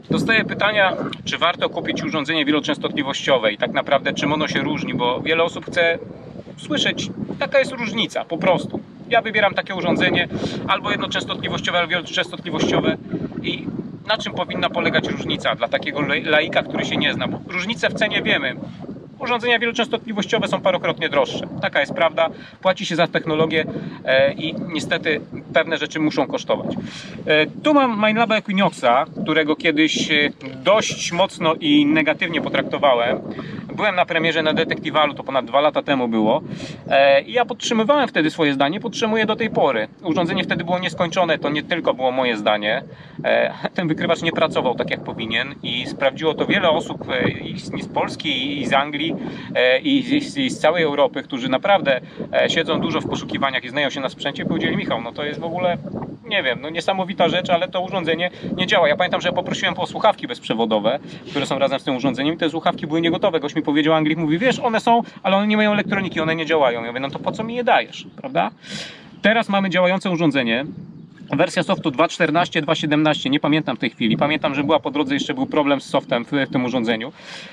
Dostaję pytania, czy warto kupić urządzenie wieloczęstotliwościowe i tak naprawdę czym ono się różni, bo wiele osób chce słyszeć, jaka jest różnica po prostu. Ja wybieram takie urządzenie, albo jednoczęstotliwościowe, albo wieloczęstotliwościowe i na czym powinna polegać różnica dla takiego laika, który się nie zna, bo różnicę w cenie wiemy. Urządzenia wieloczęstotliwościowe są parokrotnie droższe. Taka jest prawda. Płaci się za technologię i niestety pewne rzeczy muszą kosztować. Tu mam Minelaba Equinoxa, którego kiedyś dość mocno i negatywnie potraktowałem. Byłem na premierze na Detectivalu, to ponad 2 lata temu było. I ja podtrzymywałem wtedy swoje zdanie, podtrzymuję do tej pory. Urządzenie wtedy było nieskończone, to nie tylko było moje zdanie. Ten wykrywacz nie pracował tak jak powinien i sprawdziło to wiele osób i z Polski, i z Anglii, i z całej Europy, którzy naprawdę siedzą dużo w poszukiwaniach i znają się na sprzęcie, powiedzieli: Michał, no to jest w ogóle, nie wiem, no niesamowita rzecz, ale to urządzenie nie działa. Ja pamiętam, że poprosiłem po słuchawki bezprzewodowe, które są razem z tym urządzeniem i te słuchawki były niegotowe. Gość mi powiedział, Anglik mówi: wiesz, one są, ale one nie mają elektroniki, one nie działają. Ja mówię: no to po co mi je dajesz, prawda? Teraz mamy działające urządzenie. Wersja softu 2.14, 2.17, nie pamiętam w tej chwili. Pamiętam, że była po drodze, jeszcze był problem z softem w tym urządzeniu.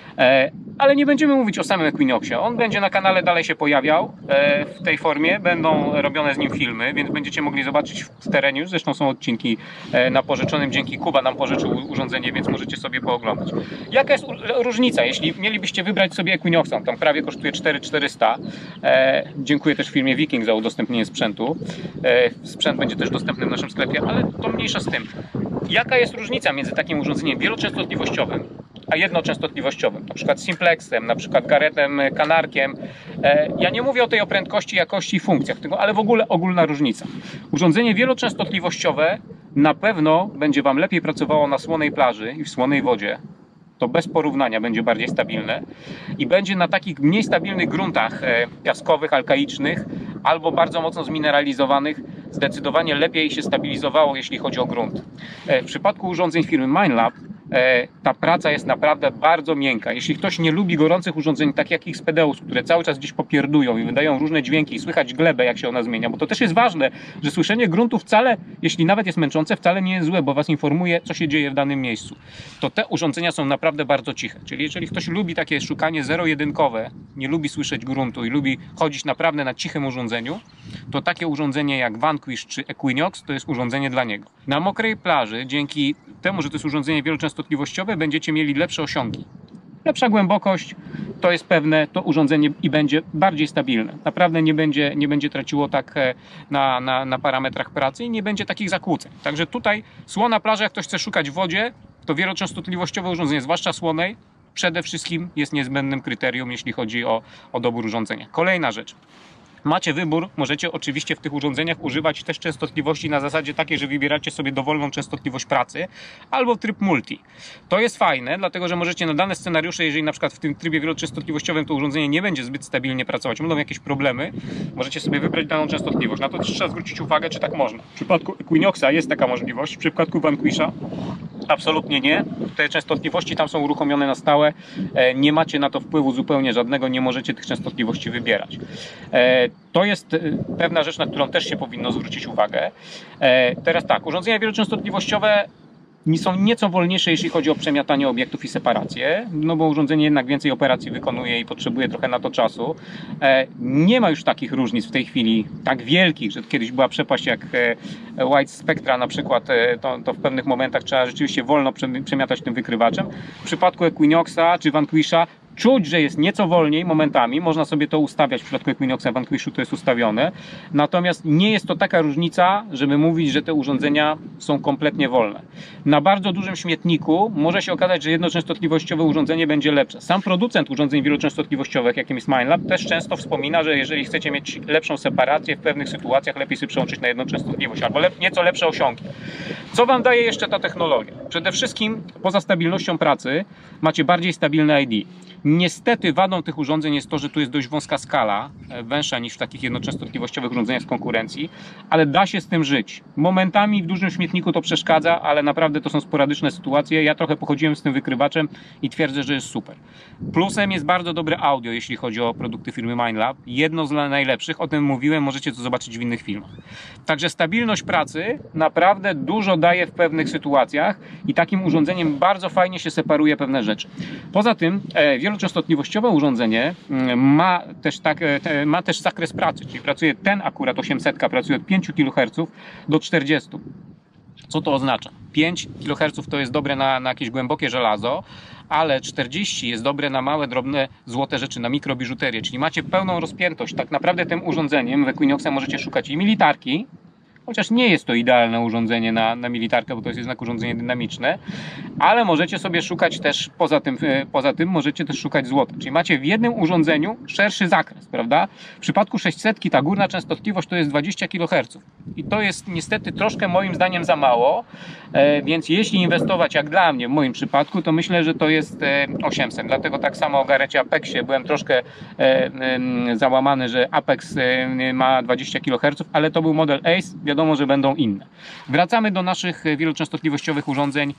Ale nie będziemy mówić o samym Equinoxie. On będzie na kanale dalej się pojawiał w tej formie. Będą robione z nim filmy, więc będziecie mogli zobaczyć w terenie. Już zresztą są odcinki na pożyczonym. Dzięki Kuba nam pożyczył urządzenie, więc możecie sobie pooglądać. Jaka jest różnica, jeśli mielibyście wybrać sobie Equinoxa? On tam prawie kosztuje 4400. Dziękuję też firmie Viking za udostępnienie sprzętu. Sprzęt będzie też dostępny w naszym sklepie, ale to mniejsza z tym. Jaka jest różnica między takim urządzeniem wieloczęstotliwościowym a jednoczęstotliwościowym, na przykład Simplexem, na przykład Garettem, Kanarkiem. Ja nie mówię o prędkości, jakości i funkcjach, ale w ogóle ogólna różnica. Urządzenie wieloczęstotliwościowe na pewno będzie Wam lepiej pracowało na słonej plaży i w słonej wodzie. To bez porównania będzie bardziej stabilne i będzie na takich mniej stabilnych gruntach piaskowych, alkaicznych albo bardzo mocno zmineralizowanych zdecydowanie lepiej się stabilizowało, jeśli chodzi o grunt. W przypadku urządzeń firmy Minelab ta praca jest naprawdę bardzo miękka. Jeśli ktoś nie lubi gorących urządzeń, tak jak Xpedeus, które cały czas gdzieś popierdują i wydają różne dźwięki i słychać glebę, jak się ona zmienia, bo to też jest ważne, że słyszenie gruntu wcale, jeśli nawet jest męczące, wcale nie jest złe, bo Was informuje, co się dzieje w danym miejscu. To te urządzenia są naprawdę bardzo ciche. Czyli jeżeli ktoś lubi takie szukanie zero-jedynkowe, nie lubi słyszeć gruntu i lubi chodzić naprawdę na cichym urządzeniu, to takie urządzenie jak Vanquish czy Equinox to jest urządzenie dla niego. Na mokrej plaży, dzięki temu, że to jest urządzenie wieloczęstotliwościowe, będziecie mieli lepsze osiągi. Lepsza głębokość, to jest pewne, to urządzenie i będzie bardziej stabilne. Naprawdę nie będzie traciło tak na parametrach pracy i nie będzie takich zakłóceń. Także tutaj słona plaża, jak ktoś chce szukać w wodzie, to wieloczęstotliwościowe urządzenie, zwłaszcza słonej, przede wszystkim jest niezbędnym kryterium, jeśli chodzi o dobór urządzenia. Kolejna rzecz. Macie wybór, możecie oczywiście w tych urządzeniach używać też częstotliwości na zasadzie takiej, że wybieracie sobie dowolną częstotliwość pracy albo tryb multi. To jest fajne, dlatego że możecie na dane scenariusze, jeżeli na przykład w tym trybie wieloczęstotliwościowym to urządzenie nie będzie zbyt stabilnie pracować, będą jakieś problemy, możecie sobie wybrać daną częstotliwość. Na to też trzeba zwrócić uwagę, czy tak można. W przypadku Equinoxa jest taka możliwość, w przypadku Vanquisha absolutnie nie. Te częstotliwości tam są uruchomione na stałe. Nie macie na to wpływu zupełnie żadnego, nie możecie tych częstotliwości wybierać. To jest pewna rzecz, na którą też się powinno zwrócić uwagę. Teraz tak, urządzenia wieloczęstotliwościowe są nieco wolniejsze, jeśli chodzi o przemiatanie obiektów i separację, no bo urządzenie jednak więcej operacji wykonuje i potrzebuje trochę na to czasu. Nie ma już takich różnic w tej chwili, tak wielkich, że kiedyś była przepaść jak Wide Spectra na przykład, to w pewnych momentach trzeba rzeczywiście wolno przemiatać tym wykrywaczem. W przypadku Equinoxa czy Vanquisha czuć, że jest nieco wolniej momentami, można sobie to ustawiać, w przypadku Equinoxa, Vanquishu to jest ustawione, natomiast nie jest to taka różnica, żeby mówić, że te urządzenia są kompletnie wolne. Na bardzo dużym śmietniku może się okazać, że jednoczęstotliwościowe urządzenie będzie lepsze. Sam producent urządzeń wieloczęstotliwościowych, jakim jest Minelab, też często wspomina, że jeżeli chcecie mieć lepszą separację w pewnych sytuacjach, lepiej sobie przełączyć na jednoczęstotliwość albo nieco lepsze osiągi. Co Wam daje jeszcze ta technologia? Przede wszystkim poza stabilnością pracy macie bardziej stabilne ID. Niestety wadą tych urządzeń jest to, że tu jest dość wąska skala, węższa niż w takich jednoczęstotliwościowych urządzeniach z konkurencji, ale da się z tym żyć. Momentami w dużym śmietniku to przeszkadza, ale naprawdę to są sporadyczne sytuacje. Ja trochę pochodziłem z tym wykrywaczem i twierdzę, że jest super. Plusem jest bardzo dobre audio, jeśli chodzi o produkty firmy Minelab. Jedno z najlepszych, o tym mówiłem, możecie to zobaczyć w innych filmach. Także stabilność pracy naprawdę dużo daje w pewnych sytuacjach i takim urządzeniem bardzo fajnie się separuje pewne rzeczy. Poza tym wieloczęstotliwościowe urządzenie ma też zakres pracy, czyli pracuje ten akurat 800, pracuje od 5 kHz do 40. Co to oznacza? 5 kHz to jest dobre na jakieś głębokie żelazo, ale 40 jest dobre na małe, drobne, złote rzeczy, na mikrobiżuterię, czyli macie pełną rozpiętość. Tak naprawdę tym urządzeniem w Equinoxa możecie szukać i militarki, chociaż nie jest to idealne urządzenie na militarkę, bo to jest jednak urządzenie dynamiczne, ale możecie sobie szukać też, poza tym możecie też szukać złota, czyli macie w jednym urządzeniu szerszy zakres, prawda? W przypadku 600 ta górna częstotliwość to jest 20 kHz i to jest niestety troszkę moim zdaniem za mało, więc jeśli inwestować jak dla mnie w moim przypadku, to myślę, że to jest 800, dlatego tak samo o Garrecie Apexie byłem troszkę załamany, że Apex ma 20 kHz, ale to był model Ace, wiadomo, że będą inne. Wracamy do naszych wieloczęstotliwościowych urządzeń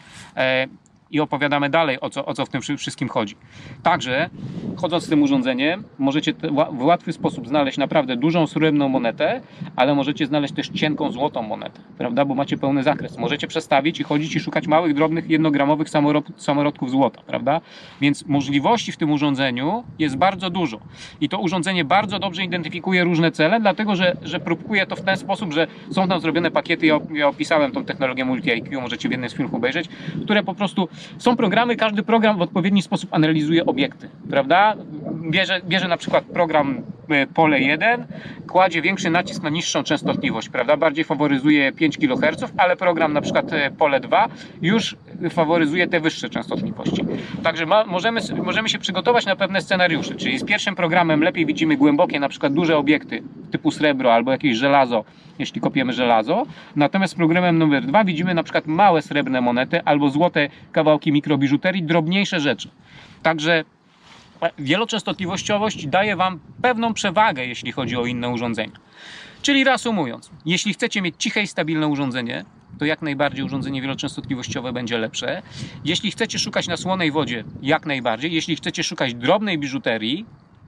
i opowiadamy dalej, o co w tym wszystkim chodzi. Także, chodząc z tym urządzeniem, możecie w łatwy sposób znaleźć naprawdę dużą srebrną monetę, ale możecie znaleźć też cienką złotą monetę, prawda? Bo macie pełny zakres. Możecie przestawić i chodzić i szukać małych, drobnych, jednogramowych samorodków złota, prawda? Więc możliwości w tym urządzeniu jest bardzo dużo. I to urządzenie bardzo dobrze identyfikuje różne cele, dlatego, że próbkuje to w ten sposób, że są tam zrobione pakiety, ja opisałem tą technologię Multi-IQ, możecie w jednym z filmów obejrzeć, które po prostu są programy, każdy program w odpowiedni sposób analizuje obiekty, prawda? Bierze na przykład program pole 1, kładzie większy nacisk na niższą częstotliwość, prawda? Bardziej faworyzuje 5 kHz, ale program na przykład pole 2 już faworyzuje te wyższe częstotliwości. Także możemy się przygotować na pewne scenariusze, czyli z pierwszym programem lepiej widzimy głębokie, na przykład duże obiekty typu srebro albo jakieś żelazo, jeśli kopiemy żelazo. Natomiast z programem numer 2 widzimy na przykład małe srebrne monety albo złote kawałki mikrobiżuterii, drobniejsze rzeczy. Także wieloczęstotliwościowość daje Wam pewną przewagę, jeśli chodzi o inne urządzenia. Czyli reasumując, jeśli chcecie mieć ciche i stabilne urządzenie, to jak najbardziej urządzenie wieloczęstotliwościowe będzie lepsze. Jeśli chcecie szukać na słonej wodzie, jak najbardziej. Jeśli chcecie szukać drobnej biżuterii,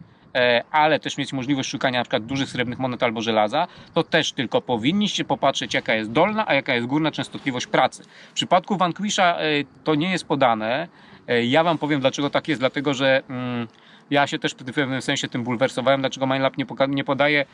ale też mieć możliwość szukania na przykład dużych srebrnych monet albo żelaza, to też tylko powinniście popatrzeć, jaka jest dolna, a jaka jest górna częstotliwość pracy. W przypadku Vanquisha to nie jest podane. Ja Wam powiem, dlaczego tak jest, dlatego że ja się też w pewnym sensie tym bulwersowałem, dlaczego Minelab nie podaje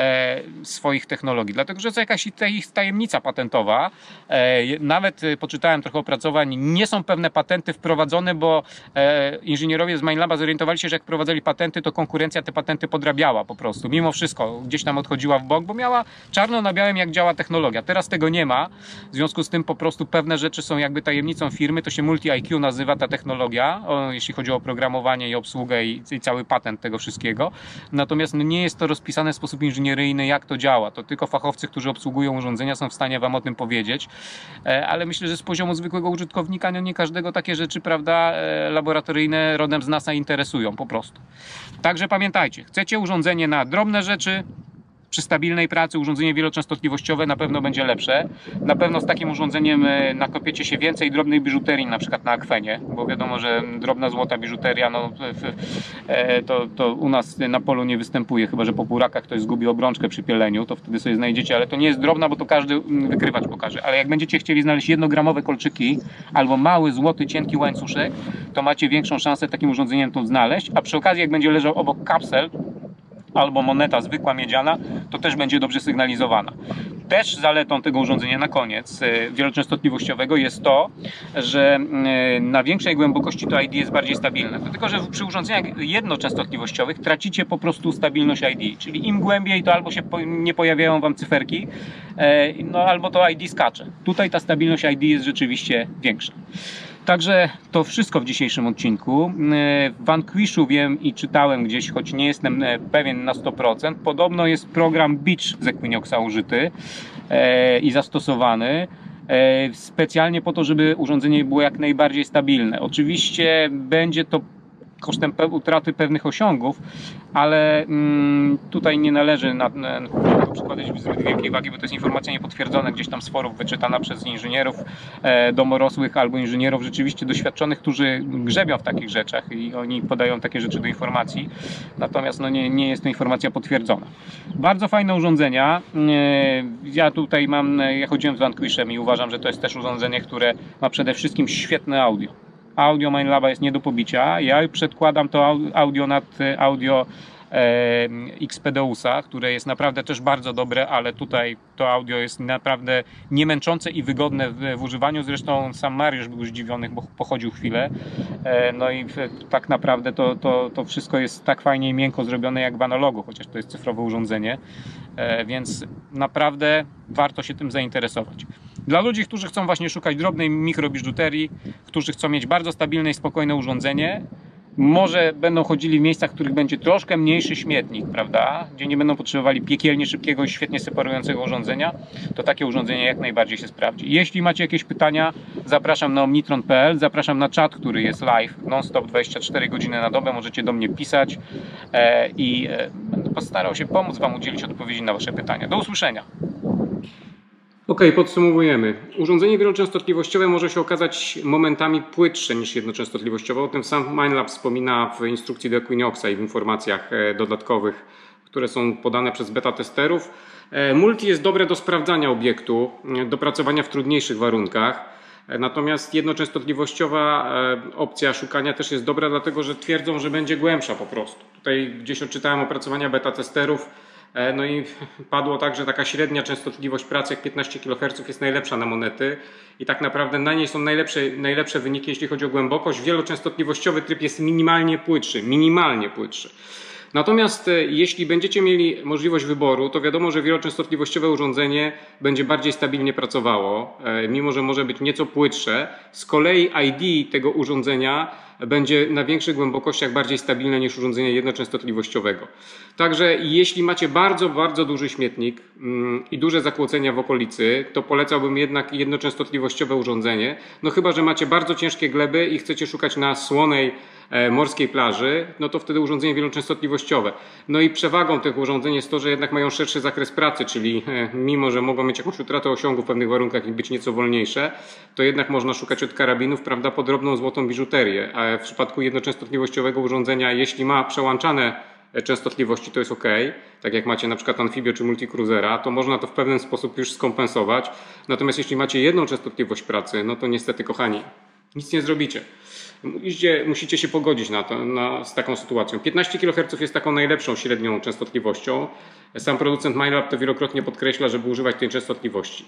swoich technologii. Dlatego, że to jakaś ich tajemnica patentowa. Nawet poczytałem trochę opracowań, nie są pewne patenty wprowadzone, bo inżynierowie z Minelaba zorientowali się, że jak wprowadzali patenty, to konkurencja te patenty podrabiała po prostu. Mimo wszystko gdzieś tam odchodziła w bok, bo miała czarno na białym, jak działa technologia. Teraz tego nie ma. W związku z tym po prostu pewne rzeczy są jakby tajemnicą firmy. To się Multi-IQ nazywa ta technologia, jeśli chodzi o oprogramowanie i obsługę i cały patent tego wszystkiego. Natomiast nie jest to rozpisane w sposób inżynieryjny, jak to działa. To tylko fachowcy, którzy obsługują urządzenia, są w stanie Wam o tym powiedzieć. Ale myślę, że z poziomu zwykłego użytkownika nie każdego takie rzeczy, prawda, laboratoryjne rodem z NASA interesują po prostu. Także pamiętajcie, chcecie urządzenie na drobne rzeczy, przy stabilnej pracy urządzenie wieloczęstotliwościowe na pewno będzie lepsze. Na pewno z takim urządzeniem nakopiecie się więcej drobnej biżuterii, na przykład na akwenie, bo wiadomo, że drobna złota biżuteria to u nas na polu nie występuje, chyba że po półrakach ktoś zgubi obrączkę przy pieleniu, to wtedy sobie znajdziecie, ale to nie jest drobna, bo to każdy wykrywacz pokaże. Ale jak będziecie chcieli znaleźć jednogramowe kolczyki albo mały, złoty, cienki łańcuszek, to macie większą szansę takim urządzeniem to znaleźć, a przy okazji jak będzie leżał obok kapsel albo moneta zwykła miedziana, to też będzie dobrze sygnalizowana. Też zaletą tego urządzenia na koniec wieloczęstotliwościowego jest to, że na większej głębokości to ID jest bardziej stabilne. Dlatego, że przy urządzeniach jednoczęstotliwościowych tracicie po prostu stabilność ID, czyli im głębiej to albo się nie pojawiają Wam cyferki, no albo to ID skacze. Tutaj ta stabilność ID jest rzeczywiście większa. Także to wszystko w dzisiejszym odcinku. W Vanquishu wiem i czytałem gdzieś, choć nie jestem pewien na 100%, podobno jest program Beach z Equinoxa użyty i zastosowany specjalnie po to, żeby urządzenie było jak najbardziej stabilne. Oczywiście będzie to kosztem utraty pewnych osiągów, ale tutaj nie należy na to przykładać zbyt wielkiej wagi, bo to jest informacja niepotwierdzona gdzieś tam z forów, wyczytana przez inżynierów domorosłych albo inżynierów rzeczywiście doświadczonych, którzy grzebią w takich rzeczach i oni podają takie rzeczy do informacji, natomiast no nie jest to informacja potwierdzona. Bardzo fajne urządzenia. Ja tutaj ja chodziłem z Vanquishem i uważam, że to jest też urządzenie, które ma przede wszystkim świetne audio. Audio Minelaba jest nie do pobicia. Ja przedkładam to audio nad audio Xpedeusa, które jest naprawdę też bardzo dobre, ale tutaj to audio jest naprawdę niemęczące i wygodne w używaniu. Zresztą sam Mariusz był zdziwiony, bo pochodził chwilę. No i tak naprawdę to wszystko jest tak fajnie i miękko zrobione jak w analogu, chociaż to jest cyfrowe urządzenie, więc naprawdę warto się tym zainteresować. Dla ludzi, którzy chcą właśnie szukać drobnej mikrobiżuterii, którzy chcą mieć bardzo stabilne i spokojne urządzenie, może będą chodzili w miejscach, w których będzie troszkę mniejszy śmietnik, prawda? Gdzie nie będą potrzebowali piekielnie szybkiego i świetnie separującego urządzenia, to takie urządzenie jak najbardziej się sprawdzi. Jeśli macie jakieś pytania, zapraszam na omnitron.pl, zapraszam na czat, który jest live, non-stop 24 godziny na dobę, możecie do mnie pisać i będę postarał się pomóc Wam udzielić odpowiedzi na Wasze pytania. Do usłyszenia! Ok, podsumowujemy. Urządzenie wieloczęstotliwościowe może się okazać momentami płytsze niż jednoczęstotliwościowe. O tym sam Minelab wspomina w instrukcji do Equinoxa i w informacjach dodatkowych, które są podane przez beta testerów. Multi jest dobre do sprawdzania obiektu, do pracowania w trudniejszych warunkach. Natomiast jednoczęstotliwościowa opcja szukania też jest dobra, dlatego że twierdzą, że będzie głębsza po prostu. Tutaj gdzieś odczytałem opracowania beta testerów. No i padło tak, że taka średnia częstotliwość pracy jak 15 kHz jest najlepsza na monety i tak naprawdę na niej są najlepsze wyniki, jeśli chodzi o głębokość. Wieloczęstotliwościowy tryb jest minimalnie płytszy. Natomiast jeśli będziecie mieli możliwość wyboru, to wiadomo, że wieloczęstotliwościowe urządzenie będzie bardziej stabilnie pracowało, mimo że może być nieco płytsze. Z kolei ID tego urządzenia będzie na większych głębokościach bardziej stabilne niż urządzenie jednoczęstotliwościowego. Także jeśli macie bardzo, bardzo duży śmietnik i duże zakłócenia w okolicy, to polecałbym jednak jednoczęstotliwościowe urządzenie. No chyba że macie bardzo ciężkie gleby i chcecie szukać na słonej morskiej plaży, no to wtedy urządzenie wieloczęstotliwościowe. No i przewagą tych urządzeń jest to, że jednak mają szerszy zakres pracy, czyli mimo, że mogą mieć jakąś utratę osiągu w pewnych warunkach i być nieco wolniejsze, to jednak można szukać od karabinów, prawda, po drobną złotą biżuterię. A w przypadku jednoczęstotliwościowego urządzenia, jeśli ma przełączane częstotliwości, to jest ok, tak jak macie na przykład Amphibio czy Multicruisera, to można to w pewien sposób już skompensować. Natomiast jeśli macie jedną częstotliwość pracy, no to niestety, kochani, nic nie zrobicie. Musicie się pogodzić z taką sytuacją. 15 kHz jest taką najlepszą średnią częstotliwością. Sam producent Minelab to wielokrotnie podkreśla, żeby używać tej częstotliwości.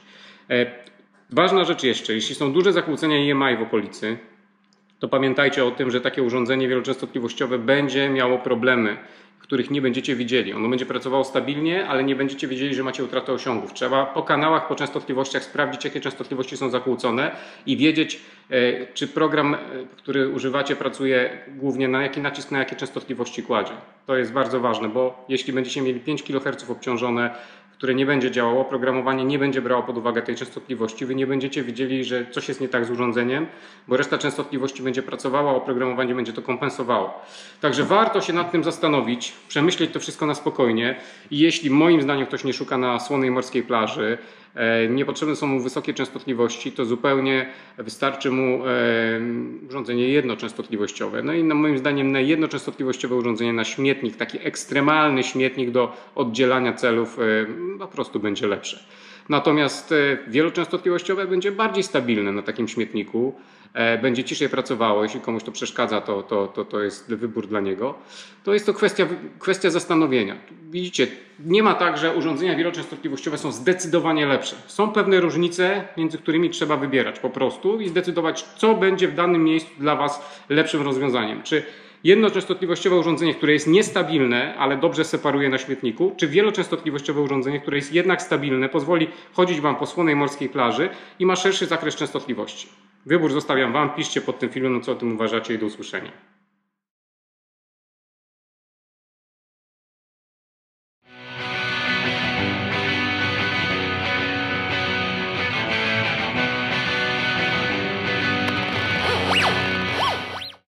Ważna rzecz jeszcze, jeśli są duże zakłócenia EMI w okolicy, to pamiętajcie o tym, że takie urządzenie wieloczęstotliwościowe będzie miało problemy, których nie będziecie widzieli. Ono będzie pracowało stabilnie, ale nie będziecie wiedzieli, że macie utratę osiągów. Trzeba po kanałach, po częstotliwościach sprawdzić, jakie częstotliwości są zakłócone i wiedzieć, czy program, który używacie, pracuje głównie na jaki nacisk, na jakie częstotliwości kładzie. To jest bardzo ważne, bo jeśli będziecie mieli 5 kHz obciążone, które nie będzie działało, oprogramowanie nie będzie brało pod uwagę tej częstotliwości, wy nie będziecie wiedzieli, że coś jest nie tak z urządzeniem, bo reszta częstotliwości będzie pracowała, a oprogramowanie będzie to kompensowało. Także warto się nad tym zastanowić, przemyśleć to wszystko na spokojnie i jeśli moim zdaniem ktoś nie szuka na słonej morskiej plaży, niepotrzebne są mu wysokie częstotliwości, to zupełnie wystarczy mu urządzenie jednoczęstotliwościowe. No i moim zdaniem na jednoczęstotliwościowe urządzenie, na śmietnik, taki ekstremalny śmietnik do oddzielania celów po prostu będzie lepsze. Natomiast wieloczęstotliwościowe będzie bardziej stabilne na takim śmietniku, będzie ciszej pracowało, jeśli komuś to przeszkadza, to jest wybór dla niego. To jest to kwestia zastanowienia. Widzicie, nie ma tak, że urządzenia wieloczęstotliwościowe są zdecydowanie lepsze. Są pewne różnice, między którymi trzeba wybierać po prostu i zdecydować, co będzie w danym miejscu dla Was lepszym rozwiązaniem. Czy jednoczęstotliwościowe urządzenie, które jest niestabilne, ale dobrze separuje na śmietniku, czy wieloczęstotliwościowe urządzenie, które jest jednak stabilne, pozwoli chodzić Wam po słonej morskiej plaży i ma szerszy zakres częstotliwości. Wybór zostawiam Wam, piszcie pod tym filmem, co o tym uważacie i do usłyszenia.